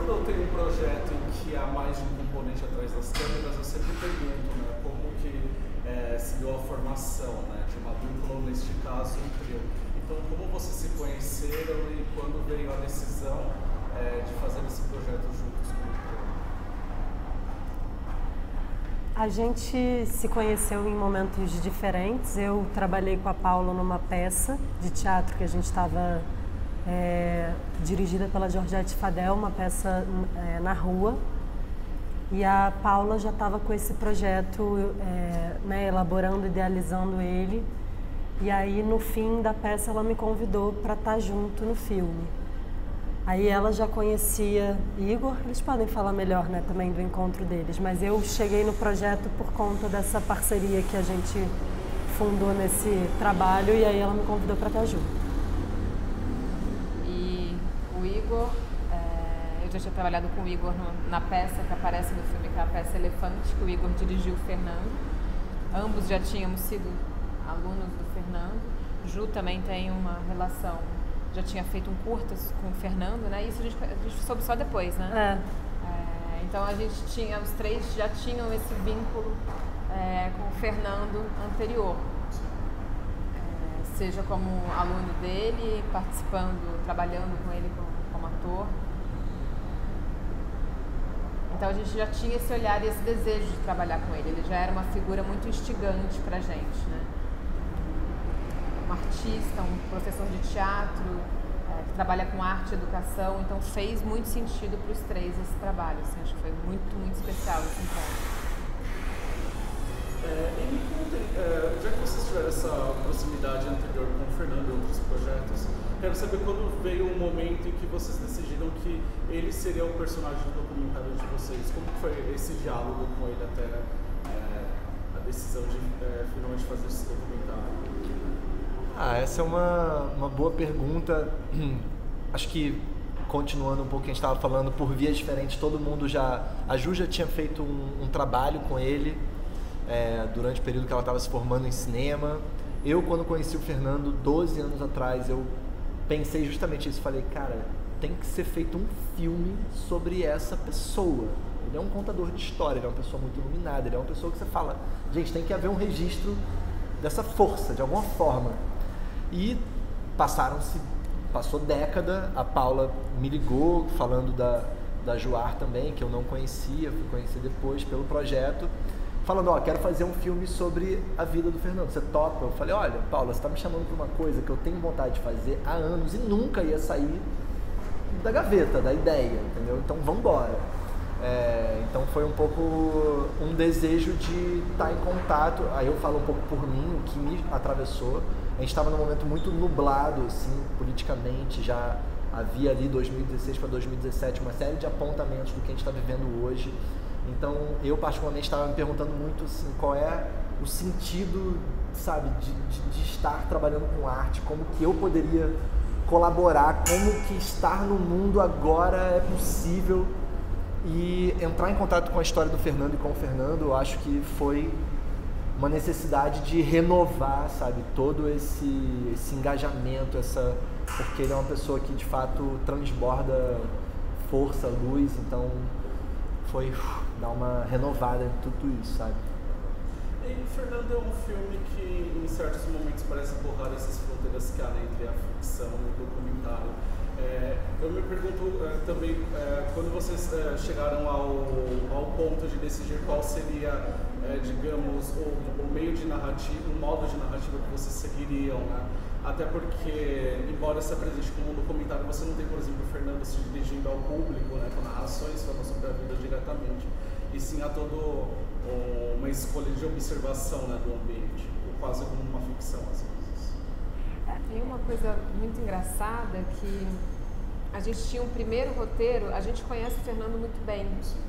quando eu tenho um projeto em que há mais de um componente atrás das câmeras, eu sempre pergunto, né, como que se deu a formação, né, de uma dupla, ou neste caso, um trio. Então, como vocês se conheceram e quando veio a decisão de fazer esse projeto juntos com o trio? A gente se conheceu em momentos diferentes. Eu trabalhei com a Paula numa peça de teatro que a gente estava dirigida pela Georgette Fadel, uma peça na rua. E a Paula já estava com esse projeto, elaborando, idealizando ele. E aí, no fim da peça, ela me convidou para estar junto no filme. Aí ela já conhecia Igor, eles podem falar melhor, né, também do encontro deles, mas eu cheguei no projeto por conta dessa parceria que a gente fundou nesse trabalho, e aí ela me convidou para estar junto. E o Igor, eu já tinha trabalhado com o Igor na peça que aparece no filme, que é a peça Elefante, que o Igor dirigiu o Fernando. Ambos já tínhamos sido alunos do Fernando. Ju também tem uma relação, já tinha feito um curtas com o Fernando, né? Isso a gente soube só depois, né? Então a gente tinha, os três já tinham esse vínculo com o Fernando anterior. Seja como aluno dele, participando, trabalhando com ele como ator. Então a gente já tinha esse olhar e esse desejo de trabalhar com ele. Ele já era uma figura muito instigante pra gente, né? Um artista, um professor de teatro, que trabalha com arte e educação, então fez muito sentido para os três esse trabalho, assim, acho que foi muito, muito especial esse encontro. E me contem, já que vocês tiveram essa proximidade anterior com o Fernando e outros projetos, quero saber quando veio o momento em que vocês decidiram que ele seria o personagem do documentário de vocês. Como foi esse diálogo com ele até a decisão de finalmente fazer esse documentário? Essa é uma boa pergunta. Acho que, continuando um pouco o que a gente estava falando, por vias diferentes, todo mundo já... A Ju já tinha feito um trabalho com ele durante o período que ela estava se formando em cinema. Eu, quando conheci o Fernando, 12 anos atrás, eu pensei justamente isso. Falei, cara, tem que ser feito um filme sobre essa pessoa. Ele é um contador de história, ele é uma pessoa muito iluminada, ele é uma pessoa que você fala, gente, tem que haver um registro dessa força, de alguma forma. E passou década, a Paula me ligou falando da Joar também, que eu não conhecia, fui conhecer depois pelo projeto, falando, quero fazer um filme sobre a vida do Fernando, você topa? Eu falei, olha, Paula, você está me chamando para uma coisa que eu tenho vontade de fazer há anos e nunca ia sair da gaveta, da ideia, entendeu? Então vamos embora. Então foi um pouco um desejo de estar em contato. Aí eu falo um pouco por mim, o que me atravessou. A gente estava num momento muito nublado, assim, politicamente. Já havia ali 2016 para 2017 uma série de apontamentos do que a gente está vivendo hoje. Então eu particularmente estava me perguntando muito assim, qual é o sentido, sabe, de estar trabalhando com arte, como que eu poderia colaborar, como que estar no mundo agora é possível. E entrar em contato com a história do Fernando e com o Fernando, eu acho que foi uma necessidade de renovar, sabe, todo esse engajamento, porque ele é uma pessoa que de fato transborda força, luz, então foi dar uma renovada em tudo isso, sabe. E Fernando é um filme que em certos momentos parece borrar essas fronteiras que há entre a ficção e o documentário. Eu me pergunto também, quando vocês chegaram ao ponto de decidir qual seria, digamos, o meio de narrativa, o modo de narrativa que vocês seguiriam, né? Até porque, embora se apresente como um documentário, você não tem, por exemplo, o Fernando se dirigindo ao público, né, com narrações falando sobre a vida diretamente, e sim há toda uma escolha de observação, né, do ambiente, quase como uma ficção, às vezes. Tem uma coisa muito engraçada que a gente tinha um primeiro roteiro, a gente conhece o Fernando muito bem.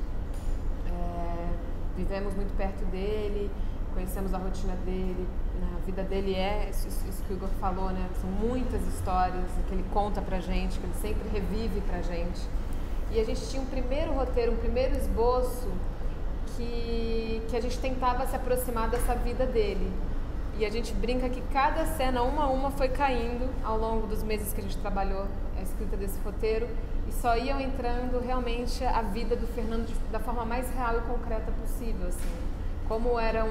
Vivemos muito perto dele, conhecemos a rotina dele, né? A vida dele isso que o Igor falou, né? São muitas histórias que ele conta pra gente, que ele sempre revive pra gente. E a gente tinha um primeiro roteiro, um primeiro esboço que a gente tentava se aproximar dessa vida dele. E a gente brinca que cada cena, uma a uma, foi caindo ao longo dos meses que a gente trabalhou a escrita desse roteiro. e só iam entrando realmente a vida do Fernando da forma mais real e concreta possível, assim. Como era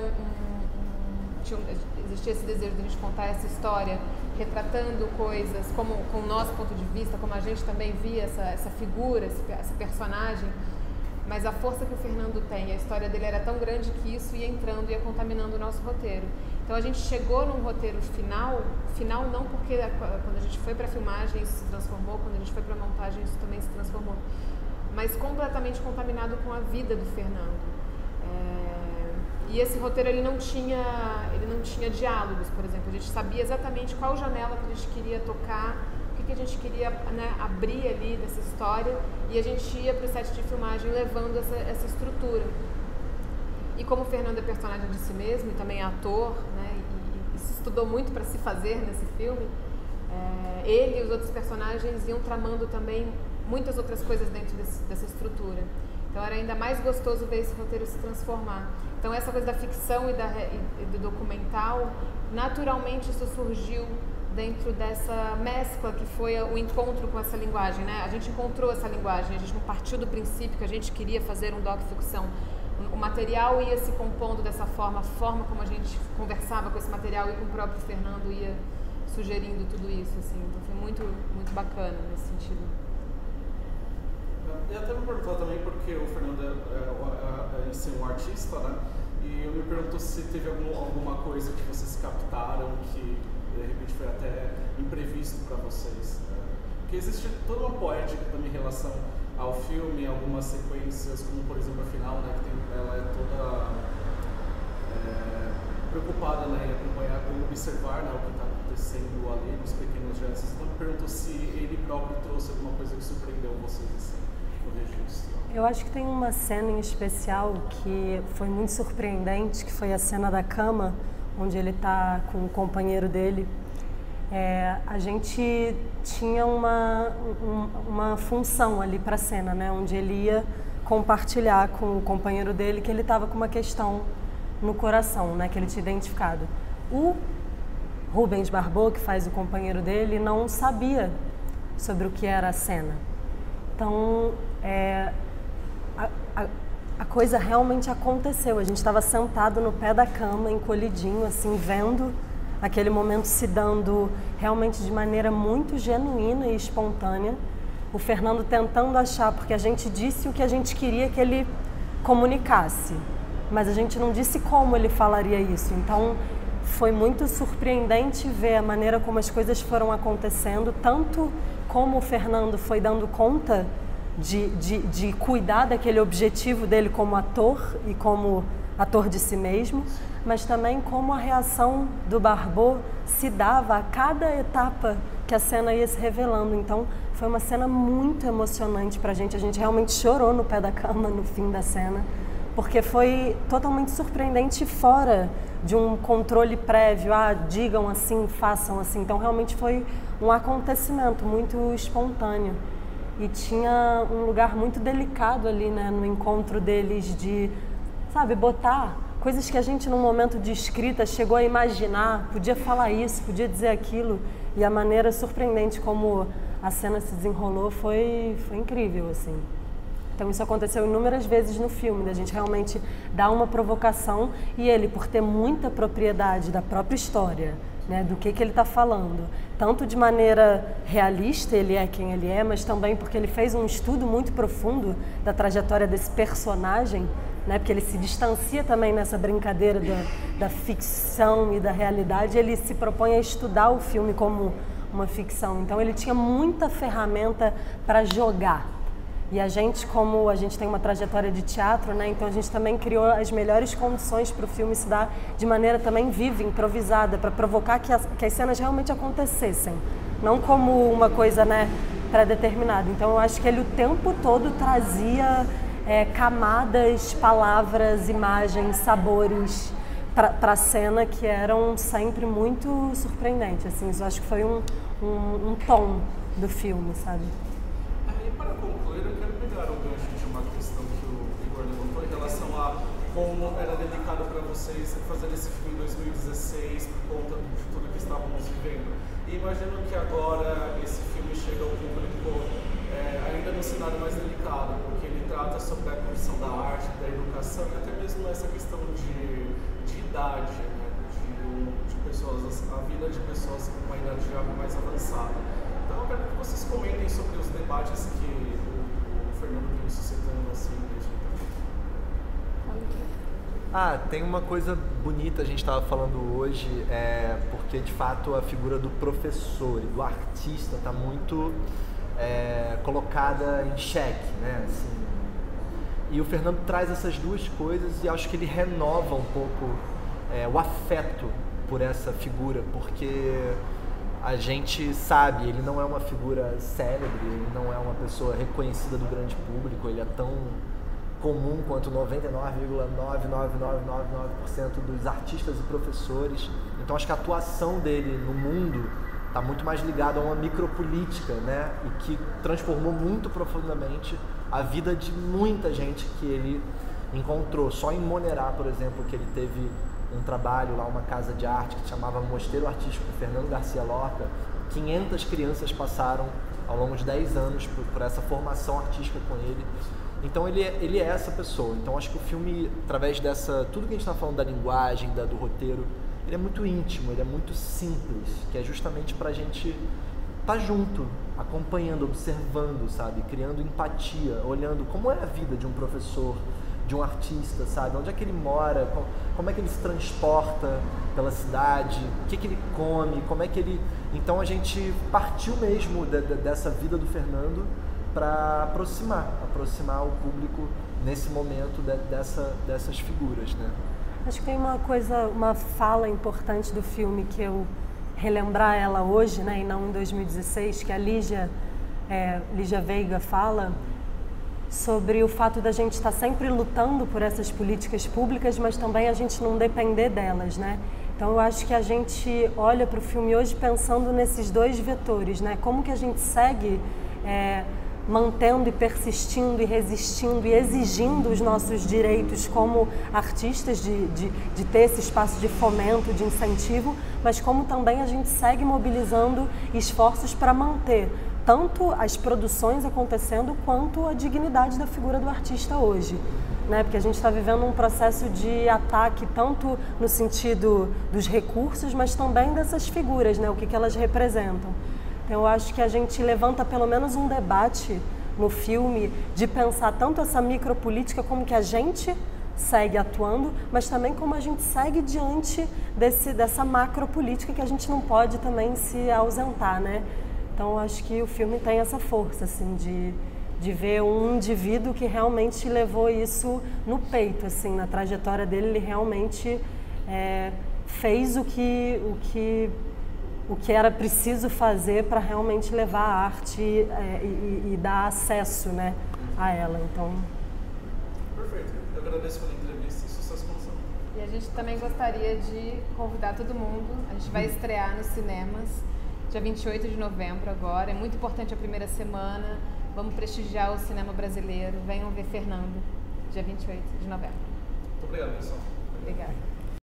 existia esse desejo de a gente contar essa história, retratando coisas como com o nosso ponto de vista, como a gente também via essa figura, essa personagem, mas a força que o Fernando tem, a história dele era tão grande que isso ia entrando, ia contaminando o nosso roteiro. Então a gente chegou num roteiro final não porque quando a gente foi para a filmagem isso se transformou, quando a gente foi para a montagem isso também se transformou, mas completamente contaminado com a vida do Fernando. E esse roteiro ele não tinha diálogos, por exemplo. A gente sabia exatamente qual janela que a gente queria tocar, o que a gente queria, né, abrir ali dessa história, e a gente ia para o set de filmagem levando essa estrutura. E como o Fernando é personagem de si mesmo e também é ator, né, e se estudou muito para se fazer nesse filme, ele e os outros personagens iam tramando também muitas outras coisas dentro dessa estrutura. Então era ainda mais gostoso ver esse roteiro se transformar. Então essa coisa da ficção e do documental, naturalmente isso surgiu dentro dessa mescla que foi o encontro com essa linguagem, né? A gente encontrou essa linguagem, a gente não partiu do princípio que a gente queria fazer um docu-ficção. O material ia se compondo dessa forma, a forma como a gente conversava com esse material e com o próprio Fernando ia sugerindo tudo isso, assim. Então foi muito, muito bacana nesse sentido. Eu até me perguntou também porque o Fernando é um artista, né? E eu me pergunto se teve alguma coisa que vocês captaram que de repente foi até imprevisto para vocês. Porque existe toda uma poética também em relação ao filme, algumas sequências, como por exemplo a final, né? Que ela é toda preocupada, né, em acompanhar, em observar, né, o que está acontecendo ali nos pequenos gestos. Então eu me pergunto se ele próprio trouxe alguma coisa que surpreendeu vocês assim, no registro. Eu acho que tem uma cena em especial que foi muito surpreendente, que foi a cena da cama, onde ele está com o companheiro dele. A gente tinha uma função ali para a cena, né, onde ele ia compartilhar com o companheiro dele que ele estava com uma questão no coração, né, que ele tinha identificado. O Rubens Barbeau, que faz o companheiro dele, não sabia sobre o que era a cena. Então, a coisa realmente aconteceu. A gente estava sentado no pé da cama, encolhidinho, assim, vendo aquele momento se dando realmente de maneira muito genuína e espontânea. O Fernando tentando achar, porque a gente disse o que a gente queria que ele comunicasse, mas a gente não disse como ele falaria isso. Então, foi muito surpreendente ver a maneira como as coisas foram acontecendo, tanto como o Fernando foi dando conta de cuidar daquele objetivo dele como ator e como ator de si mesmo, mas também como a reação do Barbeau se dava a cada etapa que a cena ia se revelando. Então, foi uma cena muito emocionante pra gente. A gente realmente chorou no pé da cama no fim da cena, porque foi totalmente surpreendente fora de um controle prévio, digam assim, façam assim. Então realmente foi um acontecimento muito espontâneo e tinha um lugar muito delicado ali, né, no encontro deles de, sabe, botar coisas que a gente num momento de escrita chegou a imaginar, podia falar isso, podia dizer aquilo, e a maneira surpreendente como a cena se desenrolou foi incrível, assim. Então isso aconteceu inúmeras vezes no filme, da gente realmente dar uma provocação e ele, por ter muita propriedade da própria história, né, do que ele está falando, tanto de maneira realista, ele é quem ele é, mas também porque ele fez um estudo muito profundo da trajetória desse personagem, né, porque ele se distancia também nessa brincadeira da ficção e da realidade, ele se propõe a estudar o filme como uma ficção. Então ele tinha muita ferramenta para jogar. E a gente, como a gente tem uma trajetória de teatro, né, então a gente também criou as melhores condições para o filme se dar de maneira também viva, improvisada, para provocar que as cenas realmente acontecessem, não como uma coisa, né, pré-determinada. Então eu acho que ele o tempo todo trazia camadas, palavras, imagens, sabores para a cena que eram sempre muito surpreendentes. Assim, isso eu acho que foi um tom do filme, sabe? Para concluir, eu quero pegar o gancho de uma questão que o Igor levantou em relação a como era delicado para vocês fazer esse filme em 2016 por conta de tudo que estávamos vivendo. E imagino que agora esse filme chega ao público ainda no cenário mais delicado, porque ele trata sobre a condição da arte, da educação e até mesmo essa questão de idade, né? de pessoas, a vida de pessoas com uma idade já mais avançada. Então eu quero que vocês comentem sobre os debates que o Fernando vem suscitando assim desde então. Tem uma coisa bonita, a gente estava falando hoje, porque de fato a figura do professor e do artista está muito colocada em xeque, né? Assim, e o Fernando traz essas duas coisas e acho que ele renova um pouco o afeto por essa figura, porque a gente sabe, ele não é uma figura célebre, ele não é uma pessoa reconhecida do grande público, ele é tão comum quanto 99,99999% dos artistas e professores. Então acho que a atuação dele no mundo está muito mais ligada a uma micropolítica, né? E que transformou muito profundamente a vida de muita gente que ele encontrou. Só em Monerá, por exemplo, que ele teve um trabalho lá, uma casa de arte que se chamava Mosteiro Artístico Fernando Garcia Lorca. 500 crianças passaram ao longo de 10 anos por essa formação artística com ele. Então ele é essa pessoa. Então acho que o filme, através tudo que a gente está falando da linguagem, do roteiro, ele é muito íntimo, ele é muito simples, que é justamente para a gente estar junto, acompanhando, observando, sabe? Criando empatia, olhando como é a vida de um professor, de um artista, sabe? Onde é que ele mora, como é que ele se transporta pela cidade, o que ele come, como é que ele... Então a gente partiu mesmo dessa vida do Fernando para aproximar o público nesse momento dessas figuras, né? Acho que tem uma fala importante do filme que eu relembrar ela hoje, né, e não em 2016, que a Lígia Veiga fala sobre o fato da gente estar sempre lutando por essas políticas públicas, mas também a gente não depender delas, né? Então eu acho que a gente olha para o filme hoje pensando nesses dois vetores, né? Como que a gente segue mantendo e persistindo e resistindo e exigindo os nossos direitos como artistas de ter esse espaço de fomento, de incentivo, mas como também a gente segue mobilizando esforços para manter tanto as produções acontecendo quanto a dignidade da figura do artista hoje, né? Porque a gente está vivendo um processo de ataque tanto no sentido dos recursos, mas também dessas figuras, né? O que elas representam. Eu acho que a gente levanta pelo menos um debate no filme de pensar tanto essa micropolítica como que a gente segue atuando, mas também como a gente segue diante dessa macropolítica que a gente não pode também se ausentar, né? Então eu acho que o filme tem essa força, assim, de ver um indivíduo que realmente levou isso no peito, assim, na trajetória dele, ele realmente fez o que era preciso fazer para realmente levar a arte e dar acesso, né, a ela. Então... Perfeito. Eu agradeço pela entrevista e sucesso com você. E a gente também gostaria de convidar todo mundo. A gente vai estrear nos cinemas dia 28 de novembro agora. É muito importante a primeira semana. Vamos prestigiar o cinema brasileiro. Venham ver Fernando, dia 28 de novembro. Muito obrigado, pessoal. Obrigada.